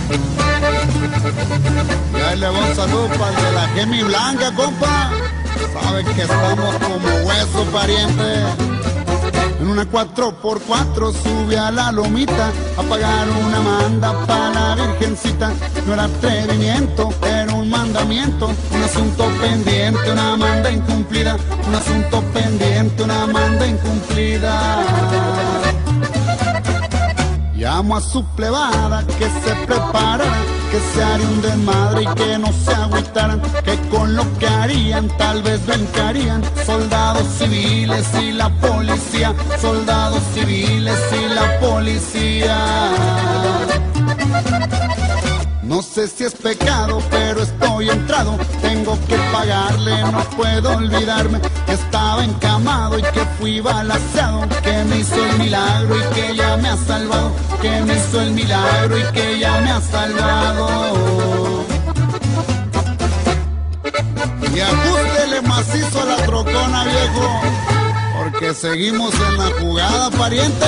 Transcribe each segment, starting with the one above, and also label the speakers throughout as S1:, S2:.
S1: Y ahí le va un saludo para el de la Gemi Blanca, compa. Sabe que estamos como hueso, pariente. En una 4x4 sube a la lomita a pagar una manda para la virgencita. No era atrevimiento, era un mandamiento, un asunto pendiente, una manda incumplida. Un asunto pendiente, una manda incumplida. Llamo a su plebada que se preparara, que se haría un desmadre y que no se agüitaran, que con lo que harían tal vez brincarían soldados civiles y la policía, soldados civiles y la policía. No sé si es pecado, pero estoy entrado, tengo que pagarle, no puedo olvidarme que estaba encamado y que fui balaceado, que me hizo el milagro y que ya me ha salvado, que me hizo el milagro y que ya me ha salvado. Y ajústele macizo a la trocona, viejo, porque seguimos en la jugada, pariente.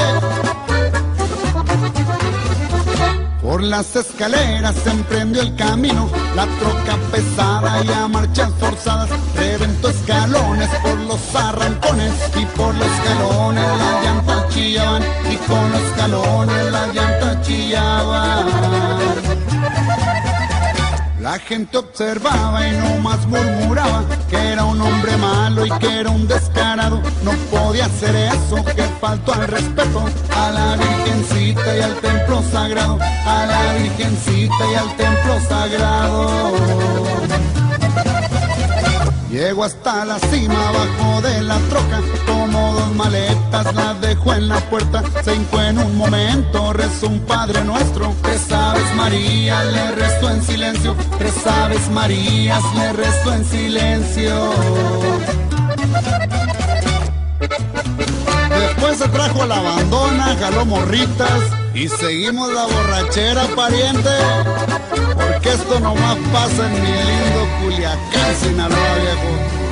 S1: Por las escaleras se emprendió el camino, la troca pesada y a marchas forzadas reventó escalones por los arrancones y por los escalones las llantas chillaban y con los escalones las llantas chillaban. La gente observaba y no más murmuraba que era un hombre malo y que era un descarado. No podía hacer eso, que faltó al respeto a la virgencita y al templo sagrado, a la virgencita y al templo sagrado. Llego hasta la cima abajo de la troca, como dos maletas las dejó en la puerta. Se hincó en un momento, rezó un Padre Nuestro, 3 Aves Marías le rezó en silencio, 3 Aves Marías le rezó en silencio. Después se trajo a la abandona, jaló morritas y seguimos la borrachera, pariente, porque esto nomás pasa en mi lindo Culiacán, Sinaloa, viejo.